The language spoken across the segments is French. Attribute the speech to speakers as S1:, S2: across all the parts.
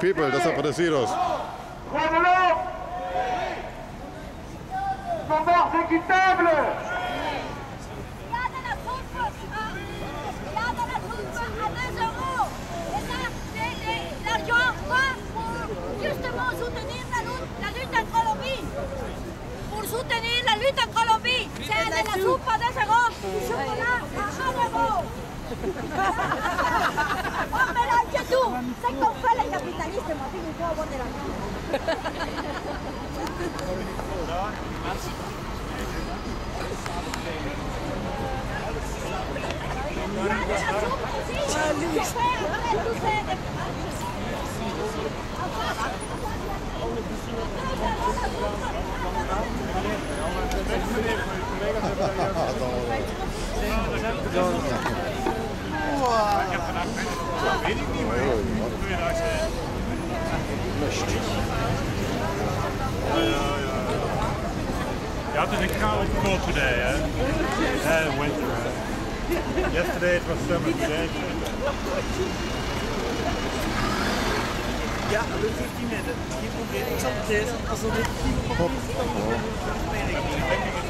S1: people, that's not for the zeros.
S2: Standard équitable.
S3: Pour soutenir la lutte en Colombie, c'est de la soupe à 2 euros, du chocolat à 1 euro. On mélange tout, c'est comme fait les capitalistes, ma fille, il faut avoir de l'argent. Il y a de la soupe aussi, je fais après tout ça.
S4: You have to count cold today, and winter. Yesterday it was summer, today it's winter.
S5: Ja, dat doet 15 minuten. Die probeert ik zal het testen. Als dat niet probeert, dan weet ik niet.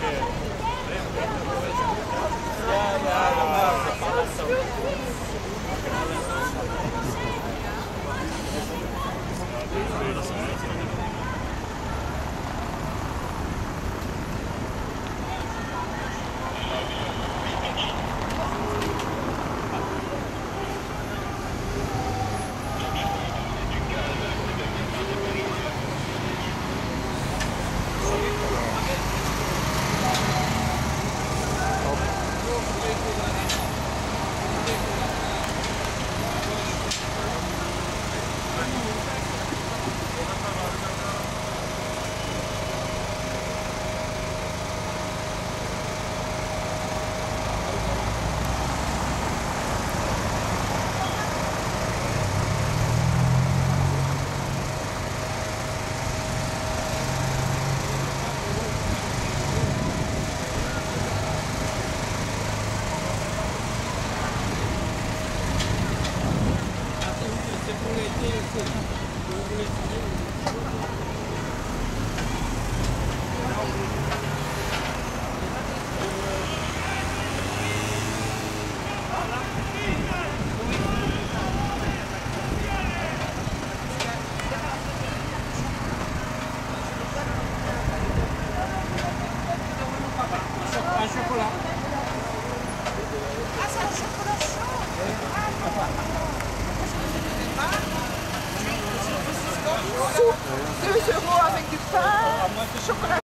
S5: Un chocolat.
S3: Ah, c'est un chocolat chaud.
S6: 2 euros avec du pain, chocolat.